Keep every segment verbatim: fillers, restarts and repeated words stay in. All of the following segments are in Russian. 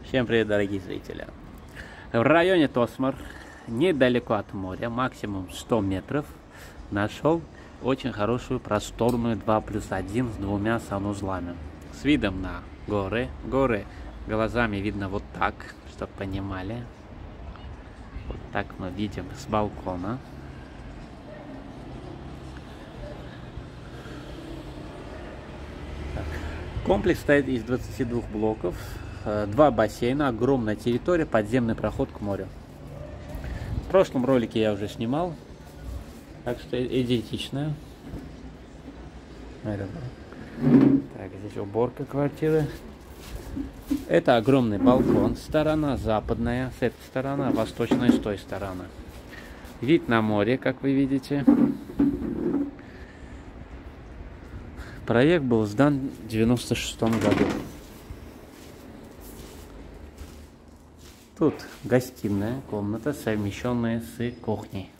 Всем привет, дорогие зрители! В районе Тосмор, недалеко от моря, максимум сто метров, нашел очень хорошую просторную два плюс один с двумя санузлами. С видом на горы. Горы глазами видно вот так, чтобы понимали. Вот так мы видим с балкона. Комплекс состоит из двадцати двух блоков, два бассейна, огромная территория, подземный проход к морю. В прошлом ролике я уже снимал, так что идентичная. Так, здесь уборка квартиры. Это огромный балкон, сторона западная, с этой стороны, восточная с той стороны. Вид на море, как вы видите. Проект был сдан в девяносто шестом году. Тут гостиная комната, совмещенная с кухней.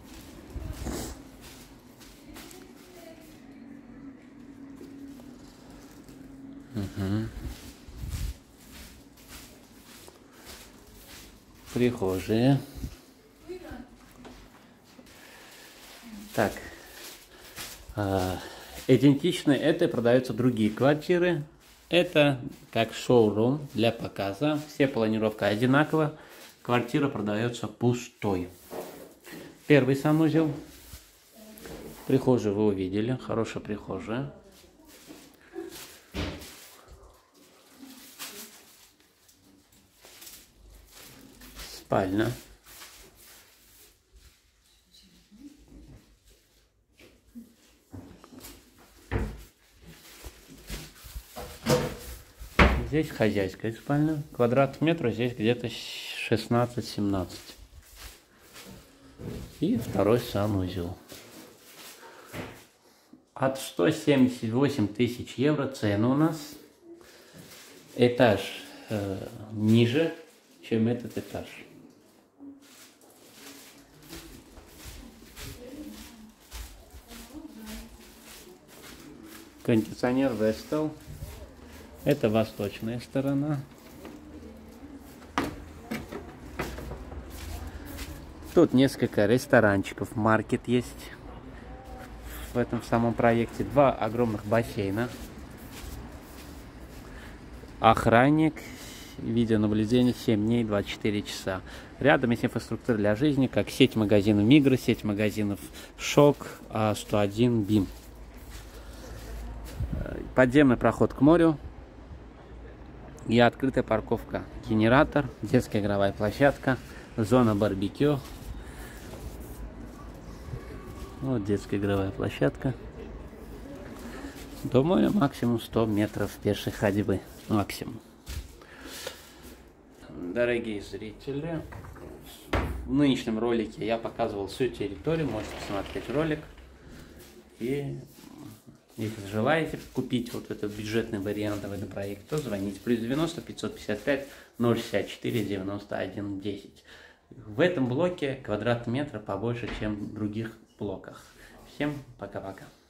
Угу. Прихожая. Так. А идентичны это продаются другие квартиры. Это как шоурум для показа. Все планировка одинакова. Квартира продается пустой. Первый санузел. Прихожую вы увидели. Хорошая прихожая. Спальня. Здесь хозяйская спальня. Квадрат метра здесь где-то шестнадцать-семнадцать. И второй санузел. От ста семидесяти восьми тысяч евро цена у нас. Этаж э, ниже, чем этот этаж. Кондиционер Vestel. Это восточная сторона. Тут несколько ресторанчиков, маркет есть в этом самом проекте. Два огромных бассейна. Охранник, видеонаблюдение семь дней, двадцать четыре часа. Рядом есть инфраструктура для жизни, как сеть магазинов Мигрос, сеть магазинов Шок, А сто один, Бим. Подземный проход к морю. И открытая парковка, генератор, детская игровая площадка, зона барбекю. Вот детская игровая площадка. До моря максимум сто метров пешей ходьбы. Максимум. Дорогие зрители, в нынешнем ролике я показывал всю территорию. Можете посмотреть ролик. И если желаете купить вот этот бюджетный вариант в этом проекте, то звоните. Плюс девяносто пятьсот пятьдесят пять ноль шестьдесят четыре девяносто один десять. В этом блоке квадратный метр побольше, чем в других блоках. Всем пока-пока.